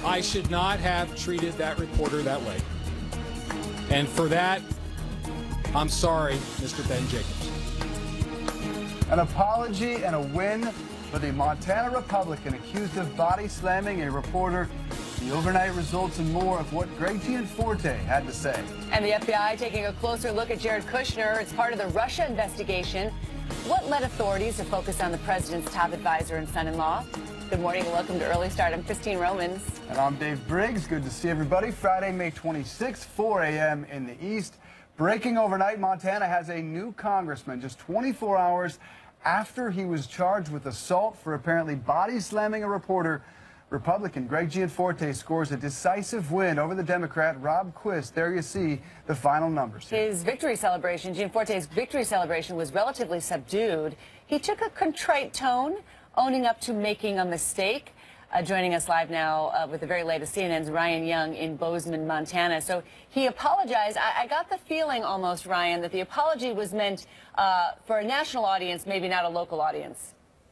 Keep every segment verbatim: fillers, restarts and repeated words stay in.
I should not have treated that reporter that way. And for that, I'm sorry, Mister Ben Jacobs. An apology and a win for the Montana Republican accused of body slamming a reporter. The overnight results and more of what Greg Gianforte had to say. And the F B I taking a closer look at Jared Kushner. It's part of the Russia investigation. What led authorities to focus on the president's top advisor and son-in-law? Good morning and welcome to Early Start. I'm Christine Romans. And I'm Dave Briggs. Good to see everybody. Friday, May twenty-sixth, four a m in the East. Breaking overnight, Montana has a new congressman just twenty-four hours after he was charged with assault for apparently body slamming a reporter. Republican Greg Gianforte scores a decisive win over the Democrat Rob Quist. There you see the final numbers. His victory celebration, Gianforte's victory celebration, was relatively subdued. He took a contrite tone, owning up to making a mistake. Uh, joining us live now uh, with the very latest, C N N's Ryan Young in Bozeman, Montana. So he apologized. I, I got the feeling almost, Ryan, that the apology was meant uh, for a national audience, maybe not a local audience.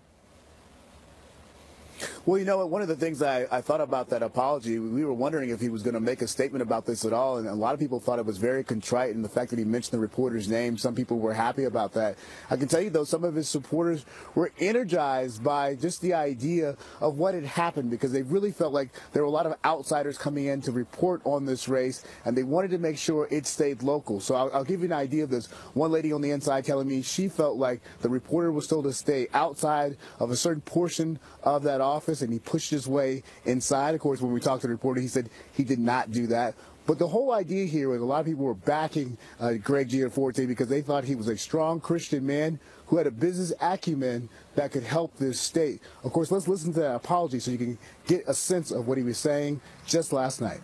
Well, you know what? One of the things I, I thought about that apology, we were wondering if he was going to make a statement about this at all, and a lot of people thought it was very contrite, and the fact that he mentioned the reporter's name, some people were happy about that. I can tell you, though, some of his supporters were energized by just the idea of what had happened, because they really felt like there were a lot of outsiders coming in to report on this race, and they wanted to make sure it stayed local. So I'll, I'll give you an idea of this. One lady on the inside telling me she felt like the reporter was told to stay outside of a certain portion of that office, and he pushed his way inside. Of course, when we talked to the reporter, he said he did not do that. But the whole idea here was a lot of people were backing uh, Greg Gianforte because they thought he was a strong Christian man who had a business acumen that could help this state. Of course, let's listen to that apology so you can get a sense of what he was saying just last night.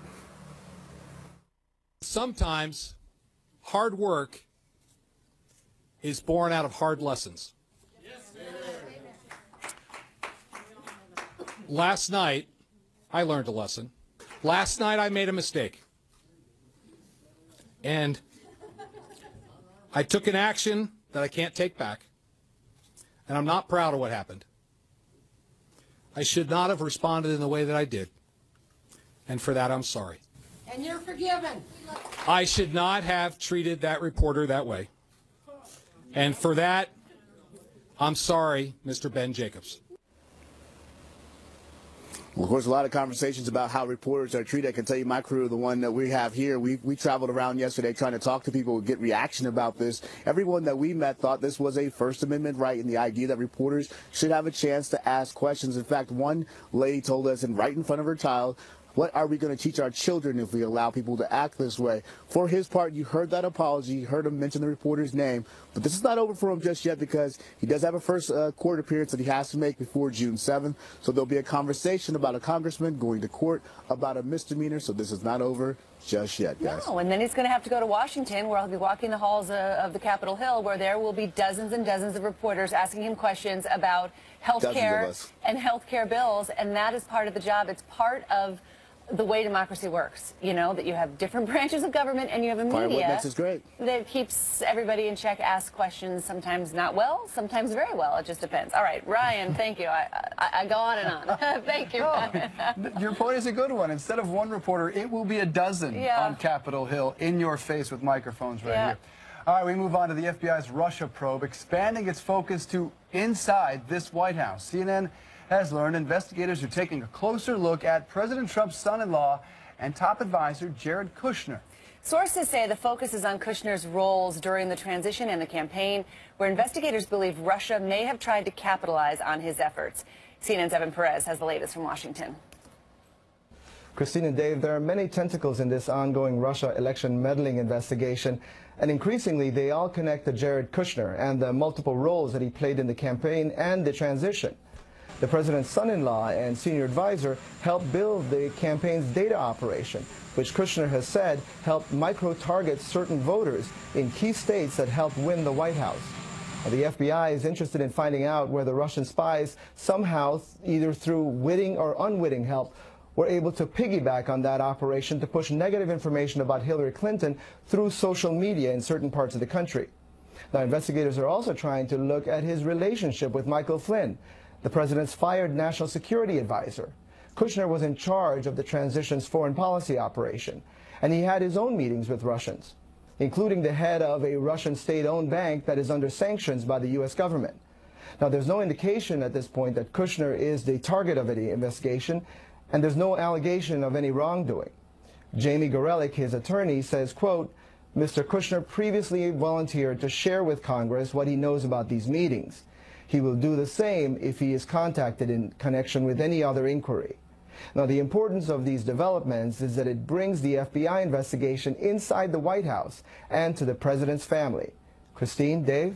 Sometimes hard work is born out of hard lessons. Last night, I learned a lesson. Last night, I made a mistake. And I took an action that I can't take back. And I'm not proud of what happened. I should not have responded in the way that I did. And for that, I'm sorry. And you're forgiven. I should not have treated that reporter that way. And for that, I'm sorry, Mister Ben Jacobs. Well, of course, a lot of conversations about how reporters are treated. I can tell you my crew, the one that we have here, we, we traveled around yesterday trying to talk to people, get reaction about this. Everyone that we met thought this was a First Amendment right and the idea that reporters should have a chance to ask questions. In fact, one lady told us, and right in front of her child, what are we going to teach our children if we allow people to act this way? For his part, you heard that apology, you heard him mention the reporter's name, but this is not over for him just yet because he does have a first uh, court appearance that he has to make before June seventh. So there'll be a conversation about a congressman going to court about a misdemeanor. So this is not over just yet, guys. No, and then he's going to have to go to Washington, where he'll be walking the halls uh, of the Capitol Hill, where there will be dozens and dozens of reporters asking him questions about health care and health care bills, and that is part of the job. It's part of the way democracy works, you know, that you have different branches of government and you have a Part media of what makes us great. that keeps everybody in check, asks questions, sometimes not well, sometimes very well. It just depends. All right, Ryan, thank you. I, I, I go on and on. Thank you, Ryan. Oh, your point is a good one. Instead of one reporter, it will be a dozen yeah. on Capitol Hill in your face with microphones right yeah. here. All right, we move on to the F B I's Russia probe, expanding its focus to inside this White House. C N N has learned investigators are taking a closer look at President Trump's son-in-law and top advisor Jared Kushner. Sources say the focus is on Kushner's roles during the transition and the campaign, where investigators believe Russia may have tried to capitalize on his efforts. C N N's P R E S has the latest from Washington. Christine and Dave, there are many tentacles in this ongoing Russia election meddling investigation, and increasingly they all connect to Jared Kushner and the multiple roles that he played in the campaign and the transition. The president's son-in-law and senior advisor helped build the campaign's data operation, which Kushner has said helped micro-target certain voters in key states that helped win the White House. Now, the F B I is interested in finding out whether Russian spies somehow, either through witting or unwitting help, were able to piggyback on that operation to push negative information about Hillary Clinton through social media in certain parts of the country. Now, investigators are also trying to look at his relationship with Michael Flynn, the president's fired national security advisor. Kushner was in charge of the transition's foreign policy operation, and he had his own meetings with Russians, including the head of a Russian state-owned bank that is under sanctions by the U S government. Now, there's no indication at this point that Kushner is the target of any investigation, and there's no allegation of any wrongdoing. Jamie Gorelick, his attorney, says, quote, Mister Kushner previously volunteered to share with Congress what he knows about these meetings. He will do the same if he is contacted in connection with any other inquiry. Now, the importance of these developments is that it brings the F B I investigation inside the White House and to the president's family. Christine, Dave?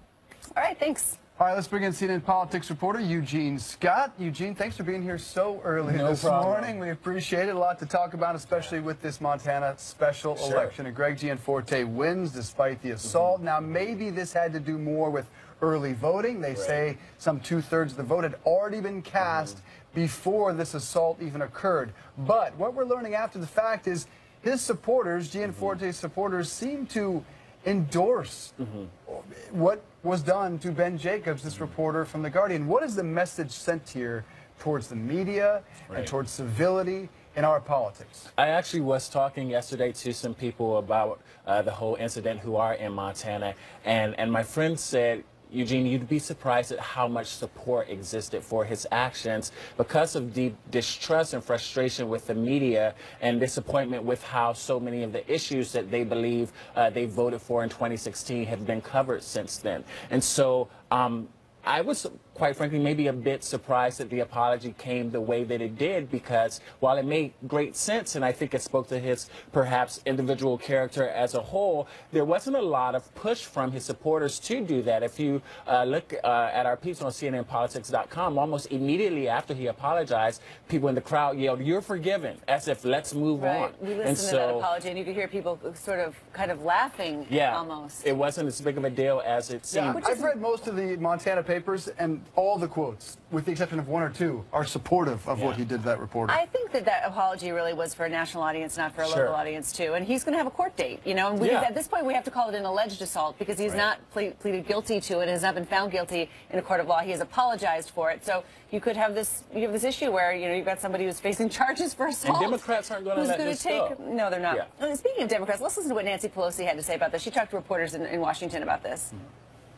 All right, thanks. All right, let's bring in C N N politics reporter Eugene Scott. Eugene, thanks for being here so early no this problem. morning. We appreciate it. A lot to talk about, especially with this Montana special Sure. election. And Greg Gianforte wins despite the assault. Mm-hmm. Now, maybe this had to do more with early voting. They right. say some two-thirds of the vote had already been cast mm-hmm. before this assault even occurred. But what we're learning after the fact is his supporters, Gianforte's mm-hmm. supporters, seem to endorse mm-hmm. what was done to Ben Jacobs, this reporter from The Guardian. What is the message sent here towards the media right. and towards civility in our politics? I actually was talking yesterday to some people about uh, the whole incident who are in Montana, and, and my friend said, Eugene, you'd be surprised at how much support existed for his actions because of deep distrust and frustration with the media and disappointment with how so many of the issues that they believe uh, they voted for in twenty sixteen have been covered since then. And so um, I was, quite frankly, maybe a bit surprised that the apology came the way that it did, because while it made great sense, and I think it spoke to his perhaps individual character as a whole, there wasn't a lot of push from his supporters to do that. If you uh, look uh, at our piece on C N N politics dot com, almost immediately after he apologized, people in the crowd yelled, "You're forgiven," as if let's move right. on. We listened and to so, that apology, and you could hear people sort of kind of laughing yeah, almost. It wasn't as big of a deal as it seemed. Yeah, I've read most of the Montana papers, and all the quotes, with the exception of one or two, are supportive of yeah. what he did to that reporter. I think that that apology really was for a national audience, not for a sure. local audience, too. And he's going to have a court date, you know. And we, yeah. at this point, we have to call it an alleged assault because he's right. not ple pleaded guilty to it, has not been found guilty in a court of law. He has apologized for it. So you could have this, you have this issue where, you know, you've got somebody who's facing charges for assault. And Democrats aren't going to let this take, go. No, they're not. Yeah. And speaking of Democrats, let's listen to what Nancy Pelosi had to say about this. She talked to reporters in, in Washington about this. Mm-hmm.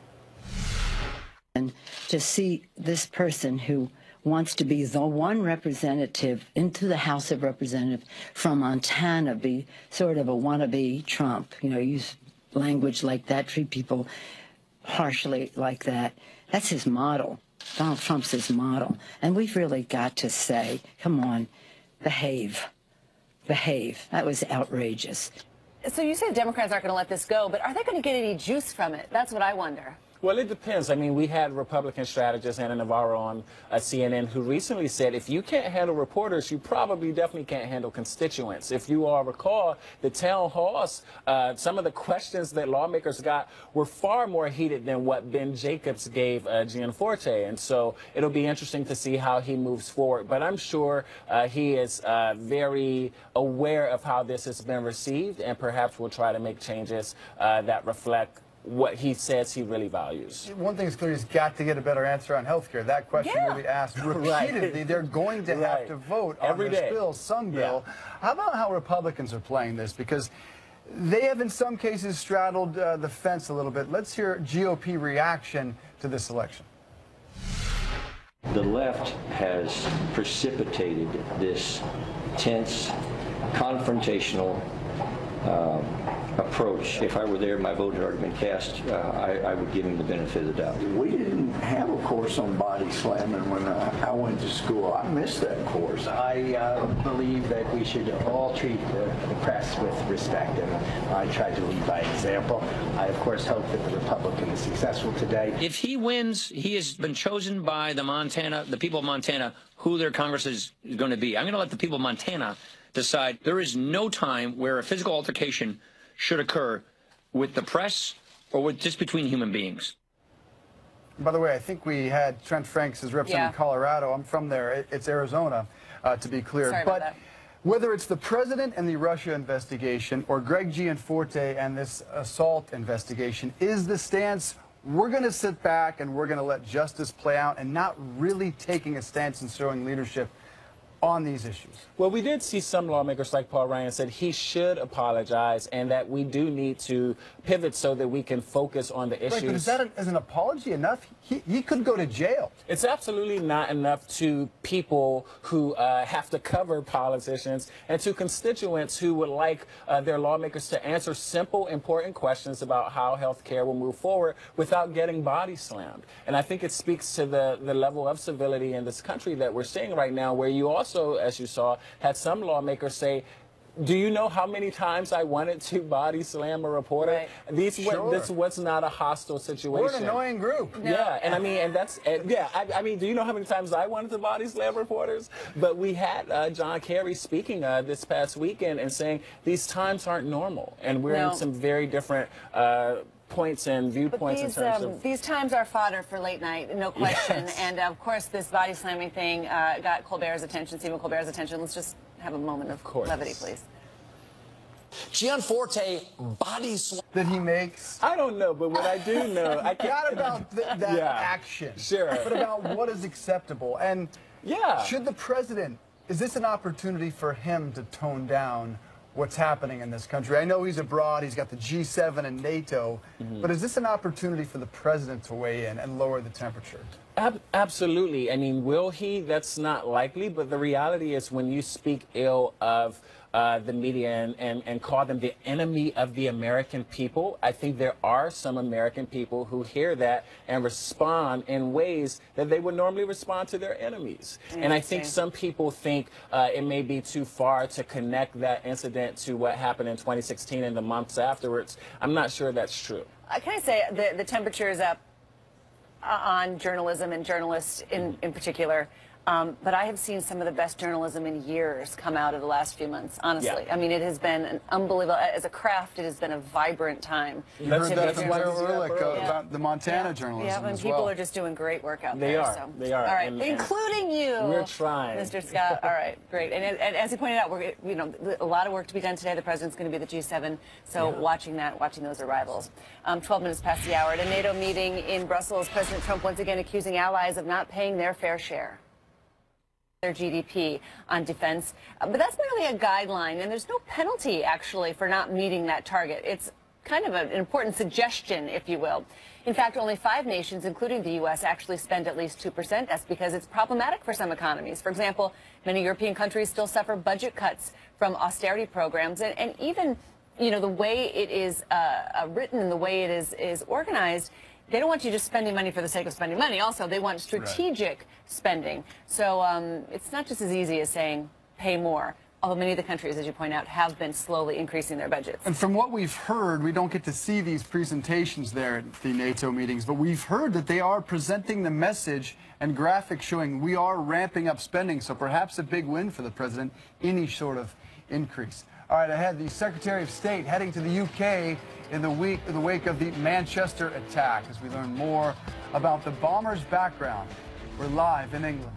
And to see this person who wants to be the one representative into the House of Representatives from Montana be sort of a wannabe Trump, you know, use language like that, treat people harshly like that. That's his model. Donald Trump's his model. And we've really got to say, come on, behave. Behave. That was outrageous. So you say the Democrats aren't going to let this go, but are they going to get any juice from it? That's what I wonder. Well, it depends. I mean, we had Republican strategist Anna Navarro on uh, C N N who recently said if you can't handle reporters, you probably definitely can't handle constituents. If you all recall, the town halls, uh, some of the questions that lawmakers got were far more heated than what Ben Jacobs gave uh, Gianforte. And so it'll be interesting to see how he moves forward. But I'm sure uh, he is uh, very aware of how this has been received, and perhaps will try to make changes uh, that reflect what he says he really values. One thing is clear, he's got to get a better answer on health care. That question yeah. will be asked repeatedly. Right. They're going to have right. to vote on Every this day. bill, some bill. Yeah. How about how Republicans are playing this? Because they have in some cases straddled uh, the fence a little bit. Let's hear G O P reaction to this election. The left has precipitated this tense, confrontational um, approach. If I were there, my vote had already been cast, uh, I, I would give him the benefit of the doubt. We didn't have a course on body slamming when uh, I went to school. I missed that course. I uh, believe that we should all treat the, the press with respect, and I tried to lead by example. I, of course, hope that the Republican is successful today. If he wins, he has been chosen by the Montana, the people of Montana, who their Congress is going to be. I'm going to let the people of Montana decide. There is no time where a physical altercation should occur with the press or with just between human beings. By the way, I think we had Trent Franks as representing yeah. Colorado. I'm from there. It, it's Arizona, uh, to be clear. Sorry but about that. Whether it's the president and the Russia investigation or Greg Gianforte and this assault investigation, is the stance we're going to sit back and we're going to let justice play out and not really taking a stance and showing leadership on these issues? Well, we did see some lawmakers like Paul Ryan said he should apologize and that we do need to pivot so that we can focus on the issues. Right, but is that an, as an apology enough? He, he could go to jail. It's absolutely not enough to people who uh, have to cover politicians and to constituents who would like uh, their lawmakers to answer simple, important questions about how health care will move forward without getting body slammed. And I think it speaks to the, the level of civility in this country that we're seeing right now, where you also, as you saw, had some lawmakers say, do you know how many times I wanted to body slam a reporter? Right. These sure. This was not a hostile situation. We're an annoying group. No. Yeah, and I mean, and that's, and yeah, I, I mean, do you know how many times I wanted to body slam reporters? But we had uh, John Kerry speaking uh, this past weekend and saying these times aren't normal, and we're no. in some very different uh, points and viewpoints these, in terms um, of... These times are fodder for late night, no question. Yes. And, of course, this body slamming thing uh, got Colbert's attention, Stephen Colbert's attention. Let's just have a moment of, of levity, please. Gianforte body slam that he makes. I don't know, but what I do know, I can't. Not about th that yeah, action, sure, but about what is acceptable. And yeah, should the president? Is this an opportunity for him to tone down what's happening in this country? I know he's abroad. He's got the G seven and NATO, mm-hmm. but is this an opportunity for the president to weigh in and lower the temperature? Ab absolutely. I mean, will he? That's not likely. But the reality is, when you speak ill of Uh, the media and, and, and call them the enemy of the American people, I think there are some American people who hear that and respond in ways that they would normally respond to their enemies. And I think some people think uh, it may be too far to connect that incident to what happened in twenty sixteen and the months afterwards. I'm not sure that's true. Uh, can I say the, the temperature is up uh, on journalism and journalists in, in particular. Um, but I have seen some of the best journalism in years come out of the last few months, honestly. Yeah. I mean, it has been an unbelievable, as a craft, it has been a vibrant time. You heard that from Joe Ehrlich uh, yeah. about the Montana yeah. journalism Yeah, and as people well. are just doing great work out they there. Are. So. They are. All right, and, including you. We're trying. Mister Scott. All right, great. And, and as you pointed out, we're, you know, a lot of work to be done today. The president's going to be the G seven, so yeah. watching that, watching those arrivals. Um, twelve minutes past the hour. At a NATO meeting in Brussels, President Trump once again accusing allies of not paying their fair share. Their G D P on defense, uh, but that's merely a guideline, and there's no penalty actually for not meeting that target. It's kind of an important suggestion, if you will. In fact, only five nations, including the U S, actually spend at least two percent. That's because it's problematic for some economies. For example, many European countries still suffer budget cuts from austerity programs, and, and even, you know, the way it is uh, uh, written and the way it is is organized. They don't want you just spending money for the sake of spending money. Also, they want strategic right. spending. So um, it's not just as easy as saying pay more, although many of the countries, as you point out, have been slowly increasing their budgets. And from what we've heard, we don't get to see these presentations there at the NATO meetings, but we've heard that they are presenting the message and graphics showing we are ramping up spending, so perhaps a big win for the president, any sort of increase. All right, ahead, the Secretary of State heading to the U K in the, week, in the wake of the Manchester attack as we learn more about the bomber's background. We're live in England.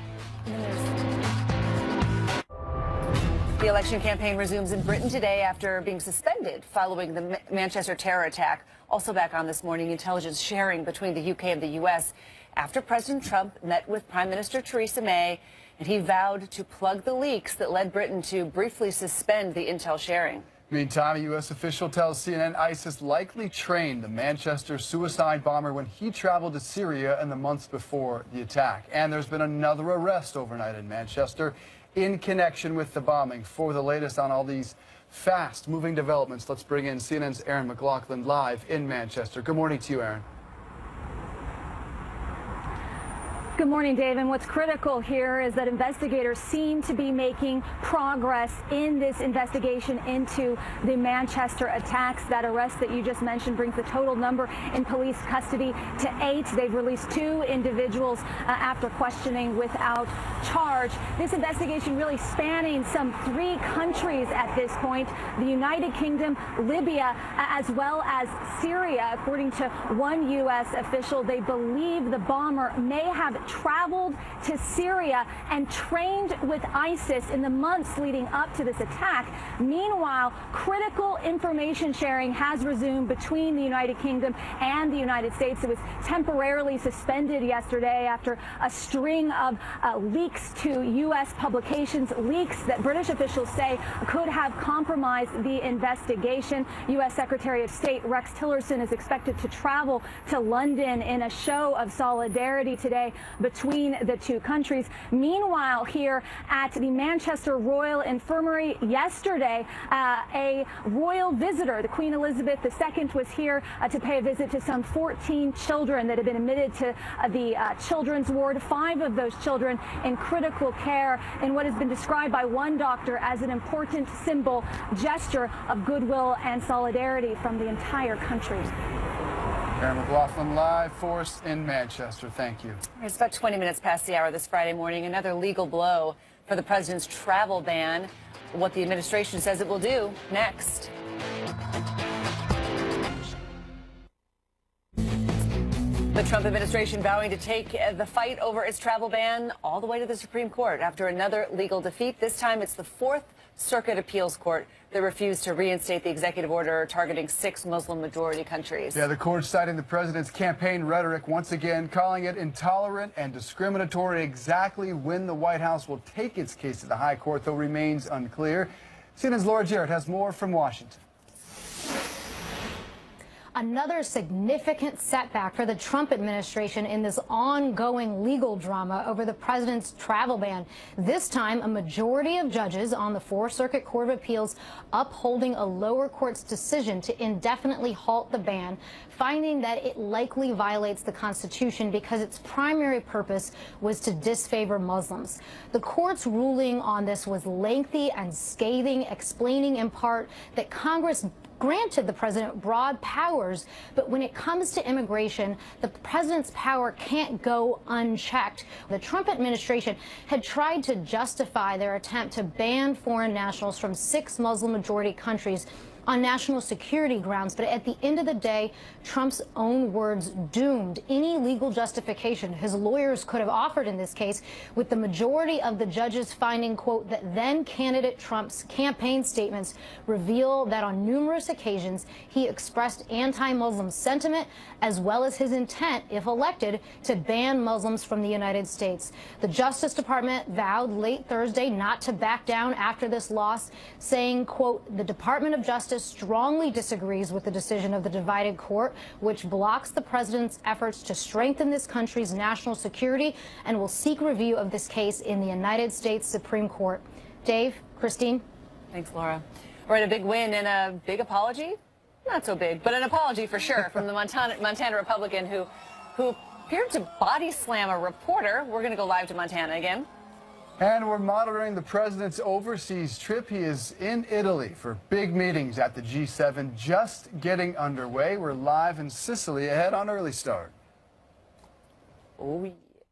The election campaign resumes in Britain today after being suspended following the Ma Manchester terror attack. Also back on this morning, intelligence sharing between the U K and the U S after President Trump met with Prime Minister Theresa May, and he vowed to plug the leaks that led Britain to briefly suspend the intel sharing. Meantime, a U S official tells C N N ISIS likely trained the Manchester suicide bomber when he traveled to Syria in the months before the attack. And there's been another arrest overnight in Manchester in connection with the bombing. For the latest on all these fast-moving developments, let's bring in C N N's Aaron McLaughlin live in Manchester. Good morning to you, Aaron. Good morning, Dave. And what's critical here is that investigators seem to be making progress in this investigation into the Manchester attacks. That arrest that you just mentioned brings the total number in police custody to eight. They've released two individuals uh, after questioning without charge. This investigation really spanning some three countries at this point: the United Kingdom, Libya, uh, as well as Syria. According to one U S official, they believe the bomber may have traveled to Syria and trained with ISIS in the months leading up to this attack. Meanwhile, critical information sharing has resumed between the United Kingdom and the United States. It was temporarily suspended yesterday after a string of uh, leaks to U S publications, leaks that British officials say could have compromised the investigation. U S Secretary of State Rex Tillerson is expected to travel to London in a show of solidarity today between the two countries. Meanwhile, here at the Manchester Royal Infirmary yesterday, uh, a royal visitor, the Queen Elizabeth the Second, was here uh, to pay a visit to some fourteen children that have been admitted to uh, the uh, children's ward. Five of those children in critical care in what has been described by one doctor as an important symbol, gesture of goodwill and solidarity from the entire country. Karen McLaughlin live for us in Manchester. Thank you. It's about twenty minutes past the hour this Friday morning. Another legal blow for the president's travel ban. What the administration says it will do next. The Trump administration vowing to take the fight over its travel ban all the way to the Supreme Court after another legal defeat. This time it's the Fourth Circuit Appeals Court that refused to reinstate the executive order targeting six Muslim-majority countries. Yeah, the court citing the president's campaign rhetoric once again, calling it intolerant and discriminatory. Exactly when the White House will take its case to the high court, though, remains unclear. C N N's Laura Jarrett has more from Washington. Another significant setback for the Trump administration in this ongoing legal drama over the president's travel ban. This time, a majority of judges on the Fourth Circuit Court of Appeals upholding a lower court's decision to indefinitely halt the ban, finding that it likely violates the Constitution because its primary purpose was to disfavor Muslims. The court's ruling on this was lengthy and scathing, explaining in part that Congress granted the president broad powers, but when it comes to immigration, the president's power can't go unchecked. The Trump administration had tried to justify their attempt to ban foreign nationals from six Muslim-majority countries on national security grounds, but at the end of the day, Trump's own words doomed any legal justification his lawyers could have offered in this case, with the majority of the judges finding, quote, that then candidate Trump's campaign statements reveal that on numerous occasions he expressed anti-Muslim sentiment as well as his intent, if elected, to ban Muslims from the United States. The Justice Department vowed late Thursday not to back down after this loss, saying, quote, the Department of Justice strongly disagrees with the decision of the divided court, which blocks the president's efforts to strengthen this country's national security, and will seek review of this case in the United States Supreme Court. Dave, Christine. Thanks, Laura. All right, a big win and a big apology. Not so big, but an apology for sure from the Montana, Montana Republican who, who appeared to body slam a reporter. We're going to go live to Montana again. And we're monitoring the president's overseas trip. He is in Italy for big meetings at the G seven, just getting underway. We're live in Sicily ahead on Early Start. Oh, yeah.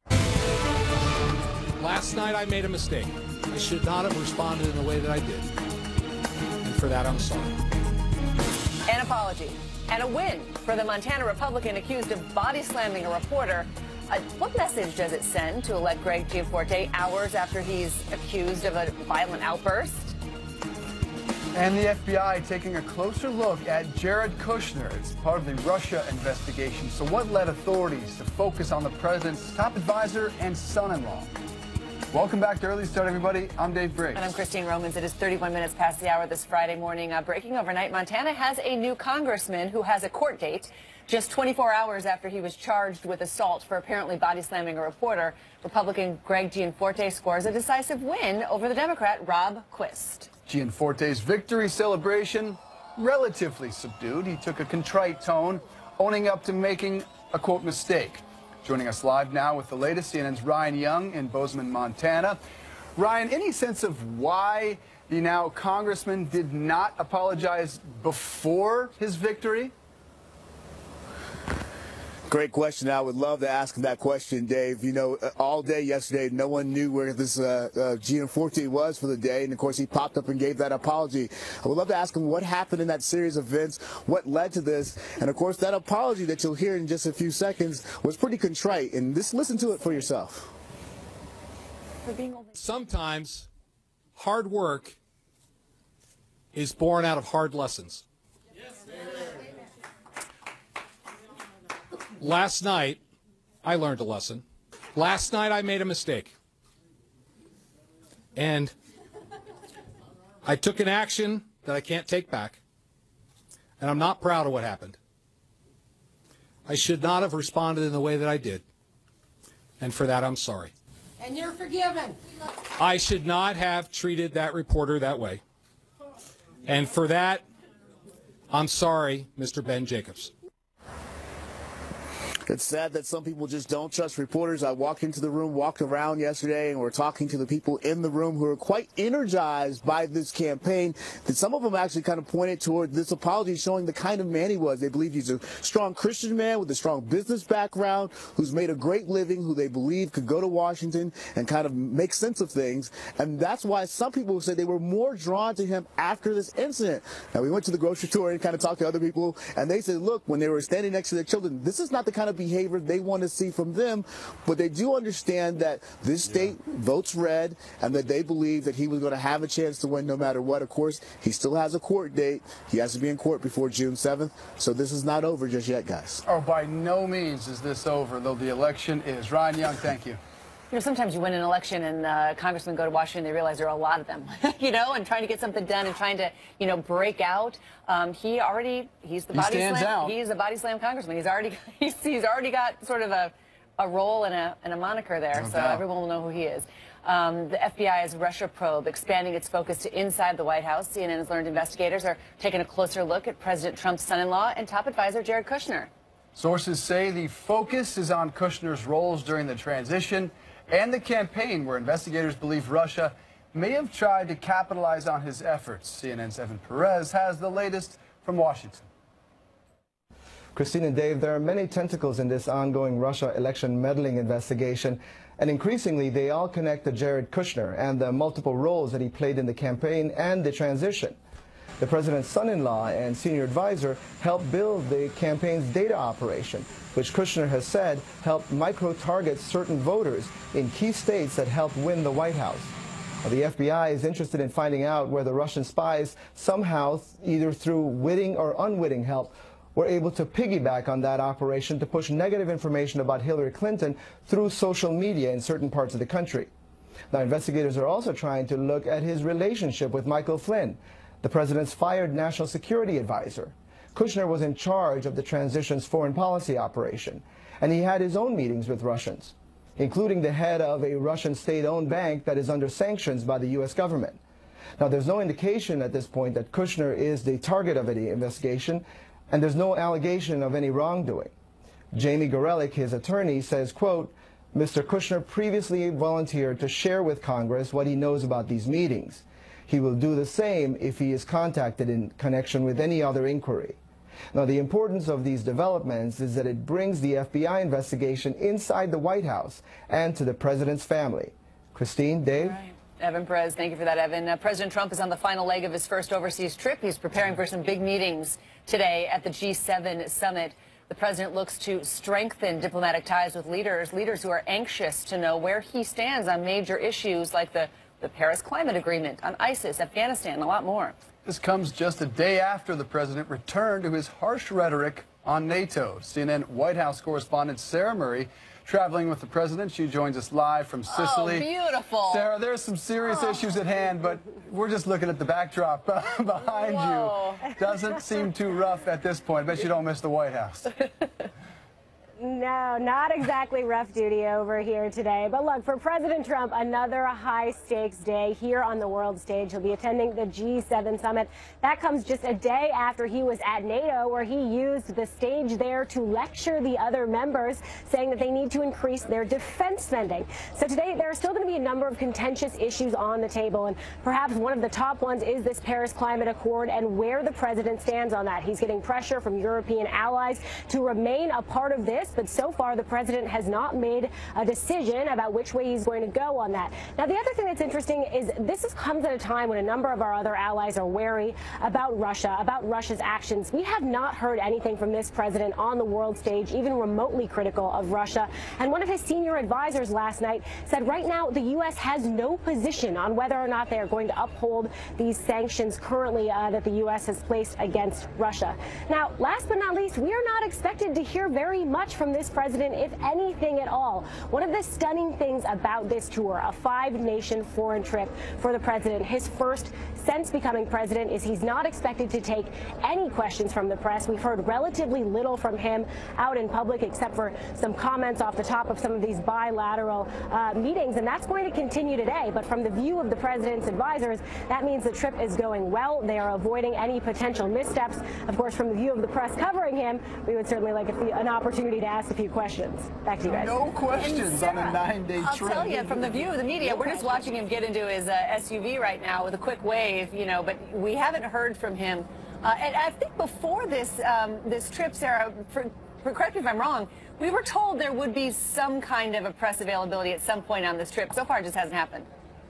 Last night I made a mistake. I should not have responded in the way that I did. And for that, I'm sorry. An apology and a win for the Montana Republican accused of body slamming a reporter. Uh, what message does it send to elect Greg Gianforte hours after he's accused of a violent outburst? And the F B I taking a closer look at Jared Kushner. It's part of the Russia investigation. So what led authorities to focus on the president's top advisor and son-in-law? Welcome back to Early Start, everybody. I'm Dave Briggs. And I'm Christine Romans. It is thirty-one minutes past the hour this Friday morning. Uh, breaking overnight, Montana has a new congressman who has a court date just twenty-four hours after he was charged with assault for apparently body slamming a reporter. Republican Greg Gianforte scores a decisive win over the Democrat Rob Quist. Gianforte's victory celebration, relatively subdued. He took a contrite tone, owning up to making a, quote, mistake. Joining us live now with the latest, C N N's Ryan Young in Bozeman, Montana. Ryan, any sense of why the now congressman did not apologize before his victory? Great question. I would love to ask him that question, Dave. You know, all day yesterday, no one knew where this uh, uh, G N fourteen was for the day, and of course he popped up and gave that apology. I would love to ask him what happened in that series of events, what led to this, and of course that apology that you'll hear in just a few seconds was pretty contrite, and just listen to it for yourself. Sometimes hard work is born out of hard lessons. Last night, I learned a lesson. Last night, I made a mistake. And I took an action that I can't take back. And I'm not proud of what happened. I should not have responded in the way that I did. And for that, I'm sorry. And you're forgiven. I should not have treated that reporter that way. And for that, I'm sorry, Mister Ben Jacobs. It's sad that some people just don't trust reporters. I walked into the room, walked around yesterday, and we're talking to the people in the room who are quite energized by this campaign. That some of them actually kind of pointed toward this apology showing the kind of man he was. They believe he's a strong Christian man with a strong business background who's made a great living, who they believe could go to Washington and kind of make sense of things. And that's why some people said they were more drawn to him after this incident. Now, we went to the grocery store and kind of talked to other people, and they said, look, when they were standing next to their children, this is not the kind of behavior they want to see from them, but they do understand that this state yeah. votes red and that they believe that he was going to have a chance to win no matter what. Of course, he still has a court date. He has to be in court before June seventh, so this is not over just yet, guys. Oh, by no means is this over, though the election is. Ryan Young, thank you. You know, sometimes you win an election and uh, congressmen go to Washington, they realize there are a lot of them, you know, and trying to get something done and trying to, you know, break out. Um, he already, he's the he body stands slam. Out. He's a body slam congressman. He's already, he's, he's already got sort of a, a role and a, and a moniker there, no so doubt. Everyone will know who he is. Um, the F B I's Russia probe expanding its focus to inside the White House. C N N has learned investigators are taking a closer look at President Trump's son-in-law and top advisor Jared Kushner. Sources say the focus is on Kushner's roles during the transition and the campaign, where investigators believe Russia may have tried to capitalize on his efforts. C N N's Evan Perez has the latest from Washington. Christine and Dave, there are many tentacles in this ongoing Russia election meddling investigation, and increasingly they all connect to Jared Kushner and the multiple roles that he played in the campaign and the transition. The president's son-in-law and senior advisor helped build the campaign's data operation, which Kushner has said helped micro-target certain voters in key states that helped win the White House. Now, the F B I is interested in finding out where the Russian spies somehow, either through witting or unwitting help, were able to piggyback on that operation to push negative information about Hillary Clinton through social media in certain parts of the country. Now, investigators are also trying to look at his relationship with Michael Flynn, the president's fired national security advisor. Kushner was in charge of the transition's foreign policy operation, and he had his own meetings with Russians, including the head of a Russian state-owned bank that is under sanctions by the U S government. Now, there's no indication at this point that Kushner is the target of any investigation, and there's no allegation of any wrongdoing. Jamie Gorelick, his attorney, says, quote, Mister Kushner previously volunteered to share with Congress what he knows about these meetings. He will do the same if he is contacted in connection with any other inquiry. Now, the importance of these developments is that it brings the F B I investigation inside the White House and to the president's family. Christine, Dave? Right. Evan Perez, thank you for that, Evan. Uh, President Trump is on the final leg of his first overseas trip. He's preparing for some big meetings today at the G seven summit. The president looks to strengthen diplomatic ties with leaders, leaders who are anxious to know where he stands on major issues like the, the Paris Climate Agreement, on ISIS, Afghanistan, and a lot more. This comes just a day after the president returned to his harsh rhetoric on NATO. C N N White House correspondent Sarah Murray traveling with the president. She joins us live from Sicily. Oh, beautiful. Sarah, there's some serious oh. issues at hand, but we're just looking at the backdrop behind Whoa. you. Doesn't seem too rough at this point. Bet you don't miss the White House. No, not exactly rough duty over here today. But look, for President Trump, another high-stakes day here on the world stage. He'll be attending the G seven summit. That comes just a day after he was at NATO, where he used the stage there to lecture the other members, saying that they need to increase their defense spending. So today, there are still going to be a number of contentious issues on the table, and perhaps one of the top ones is this Paris Climate Accord and where the president stands on that. He's getting pressure from European allies to remain a part of this, press, but so far the president has not made a decision about which way he's going to go on that. Now, the other thing that's interesting is this is, comes at a time when a number of our other allies are wary about Russia, about Russia's actions. We have not heard anything from this president on the world stage, even remotely critical of Russia. And one of his senior advisors last night said right now the U S has no position on whether or not they are going to uphold these sanctions currently uh, that the U S has placed against Russia. Now, last but not least, we are not expected to hear very much from this president, if anything at all. One of the stunning things about this tour, a five-nation foreign trip for the president, his first since becoming president, is he's not expected to take any questions from the press. We've heard relatively little from him out in public, except for some comments off the top of some of these bilateral uh, meetings, and that's going to continue today. But from the view of the president's advisors, that means the trip is going well. They are avoiding any potential missteps. Of course, from the view of the press covering him, we would certainly like a, an opportunity to ask a few questions. Back to you guys. No questions Sarah, on a nine-day I'll trip. tell you, from the view of the media, No we're just questions. watching him get into his uh, S U V right now with a quick wave, you know, but we haven't heard from him. Uh, and I think before this um, this trip, Sarah, for, for, correct me if I'm wrong, we were told there would be some kind of a press availability at some point on this trip. So far, it just hasn't happened.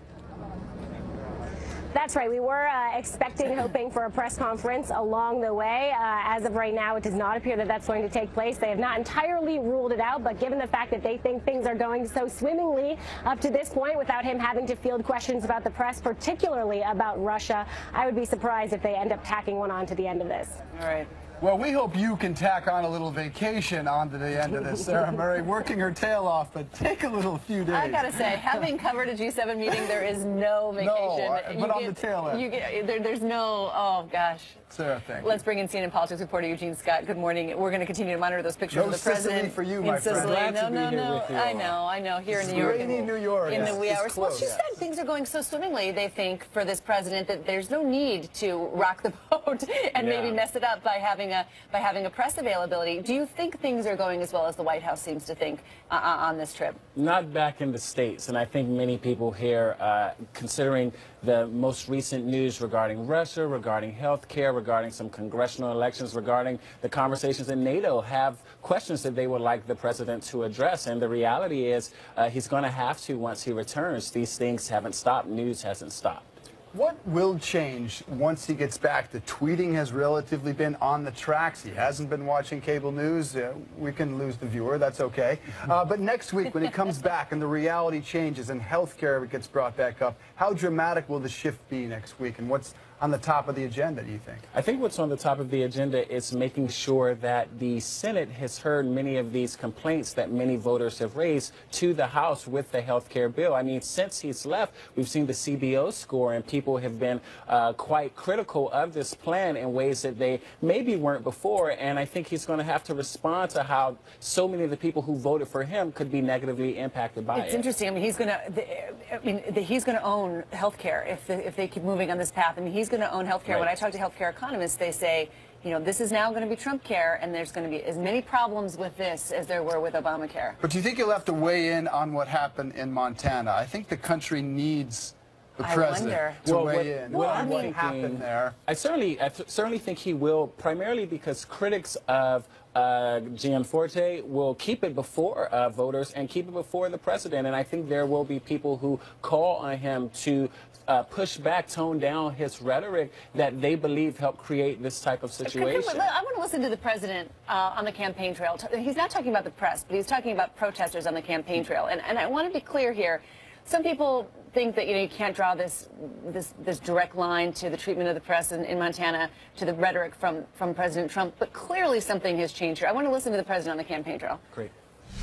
That's right. We were uh, expecting, hoping for a press conference along the way. Uh, as of right now, it does not appear that that's going to take place. They have not entirely ruled it out, but given the fact that they think things are going so swimmingly up to this point without him having to field questions about the press, particularly about Russia, I would be surprised if they end up tacking one on to the end of this. All right. Well, we hope you can tack on a little vacation onto the end of this, Sarah Murray, working her tail off, but take a little few days. I gotta say, having covered a G seven meeting, there is no vacation. No, but you on get, the tail end. You get, there, there's no, oh gosh. Sarah, thank Let's you. bring in C N N politics reporter Eugene Scott. Good morning. We're going to continue to monitor those pictures No of the Sicily president for you, in my friend. Sicily. Glad No, to be no, here no. with you I all. know, I know. Here in It's New York, rainy New York. in Yes, the wee it's hours. Well, close. she Yeah. said things are going so swimmingly. They think for this president that there's no need to rock the boat and Yeah. maybe mess it up by having a by having a press availability. Do you think things are going as well as the White House seems to think uh, on this trip? Not back in the States, and I think many people here, uh, considering the most recent news regarding Russia, regarding health care, regarding some congressional elections, regarding the conversations in NATO, have questions that they would like the president to address. And the reality is uh, he's going to have to once he returns. These things haven't stopped. News hasn't stopped. What will change once he gets back? The tweeting has relatively been on the tracks. He hasn't been watching cable news. Uh, we can lose the viewer. That's okay. Uh, but next week, when he comes back and the reality changes and health care gets brought back up, how dramatic will the shift be next week? And what's on the top of the agenda, do you think? I think what's on the top of the agenda is making sure that the Senate has heard many of these complaints that many voters have raised to the House with the health care bill. I mean, since he's left, we've seen the C B O score, and people have been uh, quite critical of this plan in ways that they maybe weren't before. And I think he's going to have to respond to how so many of the people who voted for him could be negatively impacted by it. It's interesting. I mean, he's going to. I mean, he's going to own health care if the, if they keep moving on this path. I mean, he's going to own health care. Right. When I talk to healthcare economists, they say, you know, this is now going to be Trump care, and there's going to be as many problems with this as there were with Obamacare. But do you think you'll have to weigh in on what happened in Montana? I think the country needs the I president wonder. to Well, weigh what- in what on I'm what thinking- happened there. I certainly, I th certainly think he will, primarily because critics of uh, Gianforte will keep it before uh, voters and keep it before the president. And I think there will be people who call on him to uh, push back, tone down his rhetoric that they believe helped create this type of situation. I want to listen to the president uh, on the campaign trail. He's not talking about the press, but he's talking about protesters on the campaign trail. And, and I want to be clear here. Some people think that, you know, you can't draw this this this direct line to the treatment of the press in, in Montana, to the rhetoric from from President Trump, but clearly something has changed here. I want to listen to the president on the campaign trail. Great.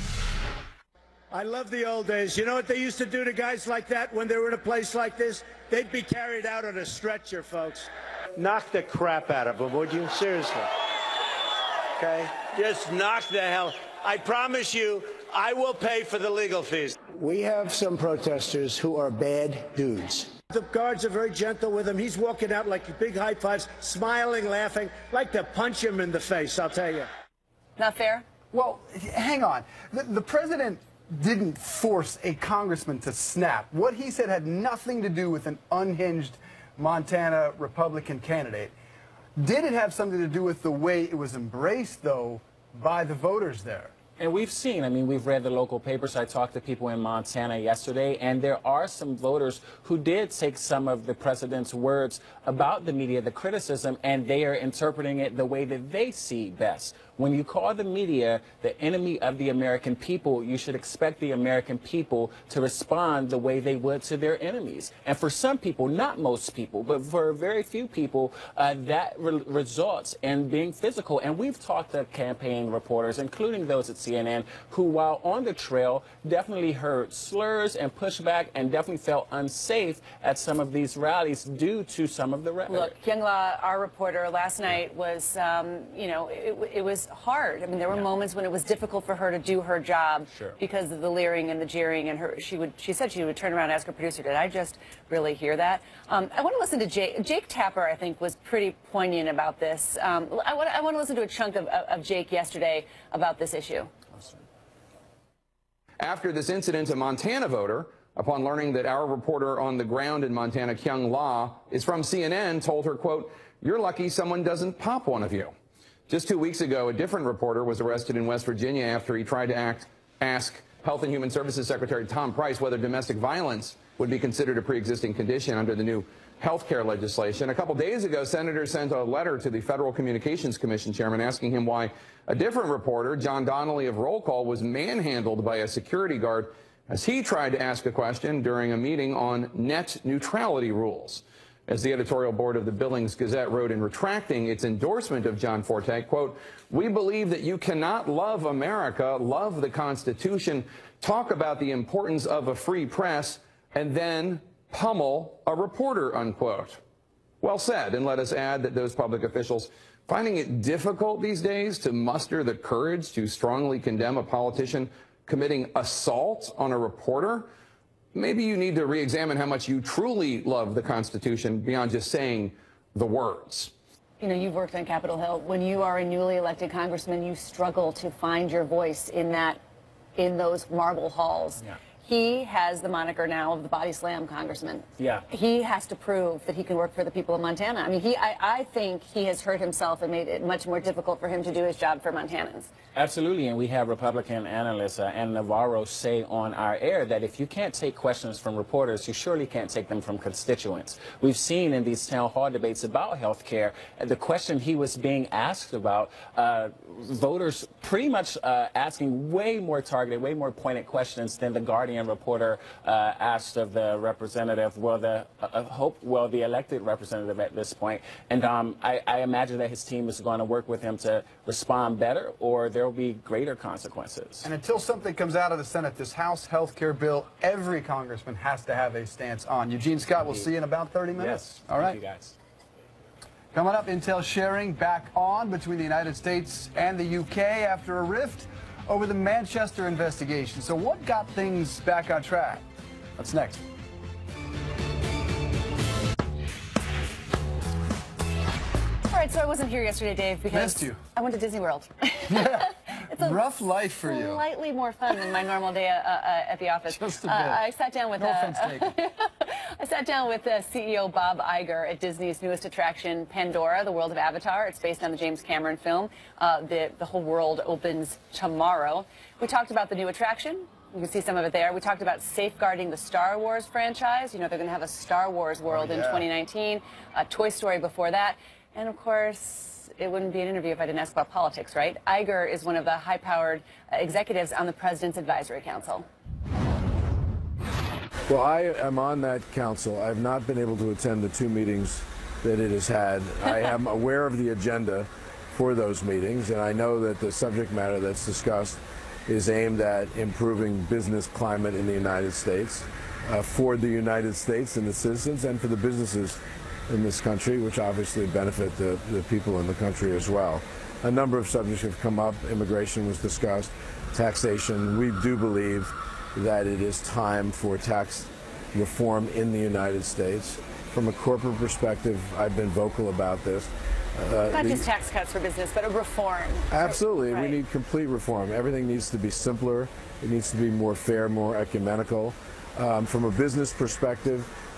I love the old days. You know what they used to do to guys like that when they were in a place like this? They'd be carried out on a stretcher, folks. Knock the crap out of them, would you? Seriously. Okay? Just knock the hell. I promise you, I will pay for the legal fees. We have some protesters who are bad dudes. The guards are very gentle with him. He's walking out like big high fives, smiling, laughing. Like to punch him in the face, I'll tell you. Not fair? Well, hang on. The, the president didn't force a congressman to snap. What he said had nothing to do with an unhinged Montana Republican candidate. Did it have something to do with the way it was embraced, though, by the voters there? And we've seen, I mean, we've read the local papers. I talked to people in Montana yesterday, and there are some voters who did take some of the president's words about the media, the criticism, and they are interpreting it the way that they see best. When you call the media the enemy of the American people, you should expect the American people to respond the way they would to their enemies. And for some people, not most people, but for very few people, uh, that re results in being physical. And we've talked to campaign reporters, including those at C N N, who, while on the trail, definitely heard slurs and pushback and definitely felt unsafe at some of these rallies due to some of the rhetoric. Look, Kyung-la, our reporter, last night was, um, you know, it, it was hard. I mean, there were yeah. moments when it was difficult for her to do her job sure. because of the leering and the jeering, and her she would she said she would turn around and ask her producer, did I just really hear that? Um, I want to listen to Jake. Jake Tapper, I think, was pretty poignant about this. Um, I want I want to listen to a chunk of, of Jake yesterday about this issue. After this incident, a Montana voter, upon learning that our reporter on the ground in Montana, Kyung-la, is from C N N, told her, quote, "You're lucky someone doesn't pop one of you." Just two weeks ago, a different reporter was arrested in West Virginia after he tried to act, ask Health and Human Services Secretary Tom Price whether domestic violence would be considered a pre-existing condition under the new health care legislation. A couple days ago, senators sent a letter to the Federal Communications Commission chairman asking him why a different reporter, John Donnelly of Roll Call, was manhandled by a security guard as he tried to ask a question during a meeting on net neutrality rules. As the editorial board of the Billings Gazette wrote in retracting its endorsement of John Forte, quote, "We believe that you cannot love America, love the Constitution, talk about the importance of a free press, and then pummel a reporter," unquote. Well said, and let us add that those public officials finding it difficult these days to muster the courage to strongly condemn a politician committing assault on a reporter, maybe you need to re-examine how much you truly love the Constitution beyond just saying the words. You know, you've worked on Capitol Hill. When you are a newly elected congressman, you struggle to find your voice in that, in those marble halls. Yeah. He has the moniker now of the body slam congressman. Yeah. He has to prove that he can work for the people of Montana. I mean, he, I, I think he has hurt himself and made it much more difficult for him to do his job for Montanans. Absolutely, and we have Republican analyst uh, Ann Navarro say on our air that if you can't take questions from reporters, you surely can't take them from constituents. We've seen in these town hall debates about health care, the question he was being asked about, uh, voters pretty much uh, asking way more targeted, way more pointed questions than the Guardian reporter uh, asked of the representative, well, the uh, hope, well, the elected representative at this point. And um, I, I imagine that his team is going to work with him to respond better, or there will be greater consequences. And until something comes out of the Senate, this House health care bill, every congressman has to have a stance on. Eugene Scott, we'll see you in about thirty minutes. Yes. All right. Thank you, guys. Coming up, intel sharing back on between the United States and the U K after a rift over the Manchester investigation. So what got things back on track? That's next. All right, so I wasn't here yesterday, Dave, because Missed you. I went to Disney World. It's a rough life for you. Slightly more fun than my normal day uh, uh, at the office. Just a bit. Uh, I sat down with no uh, offense taken. I sat down with uh, C E O Bob Iger at Disney's newest attraction, Pandora, the world of Avatar. It's based on the James Cameron film. Uh, the, the whole world opens tomorrow. We talked about the new attraction. You can see some of it there. We talked about safeguarding the Star Wars franchise. You know, they're going to have a Star Wars world oh, yeah. in twenty nineteen, uh, Toy Story before that. And, of course, it wouldn't be an interview if I didn't ask about politics, right? Iger is one of the high-powered uh, executives on the President's Advisory Council. Well, I am on that council. I have not been able to attend the two meetings that it has had. I am aware of the agenda for those meetings, and I know that the subject matter that's discussed is aimed at improving business climate in the United States, uh, for the United States and the citizens, and for the businesses in this country, which obviously benefit the, the people in the country as well. A number of subjects have come up. Immigration was discussed, taxation. We do believe that it is time for tax reform in the United States. From a corporate perspective, I've been vocal about this. Uh, Not the, just tax cuts for business, but a reform. Absolutely. Right. We need complete reform. Everything needs to be simpler. It needs to be more fair, more ecumenical. Um, from a business perspective,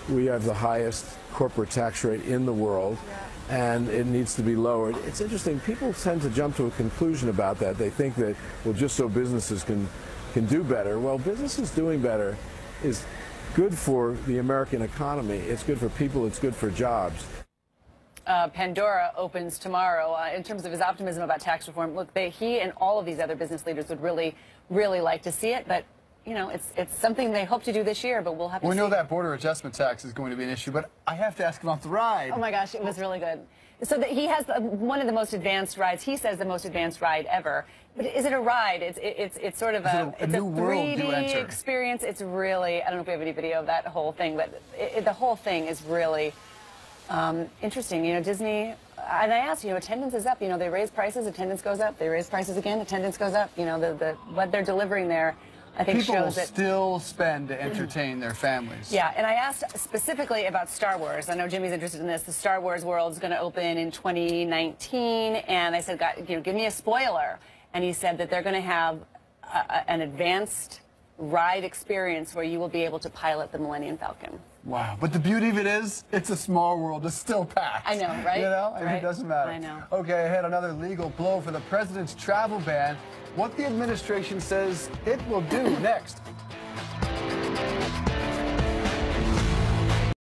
we have the highest corporate tax rate in the world, and it needs to be lowered. It's interesting, people tend to jump to a conclusion about that. They think that, well, just so businesses can, can do better. Well, businesses doing better is good for the American economy. It's good for people. It's good for jobs. Uh, Pandora opens tomorrow. Uh, in terms of his optimism about tax reform, look, they, he and all of these other business leaders would really, really like to see it, but you know, it's it's something they hope to do this year, but we'll have to we see. know that border adjustment tax is going to be an issue, but I have to ask about the ride. Oh my gosh, it was really good. So the, he has the, one of the most advanced rides. He says the most advanced ride ever. But is it a ride? It's it, it's it's sort of a, a, a it's new a three D world you enter. experience. It's really, I don't know if we have any video of that whole thing, but it, it, the whole thing is really um, interesting. You know, Disney. And I asked, you know, attendance is up. You know, they raise prices, attendance goes up. They raise prices again, attendance goes up. You know, the the what they're delivering there, I think People shows will that still spend to entertain their families. Yeah, and I asked specifically about Star Wars. I know Jimmy's interested in this. The Star Wars world is going to open in twenty nineteen, and I said, God, you know, give me a spoiler. And he said that they're going to have a, a, an advanced ride experience where you will be able to pilot the Millennium Falcon. Wow. But the beauty of it is, it's a small world. It's still packed. I know, right? You know, I mean, right? it doesn't matter. I know. Okay, ahead, another legal blow for the president's travel ban. What the administration says it will do next.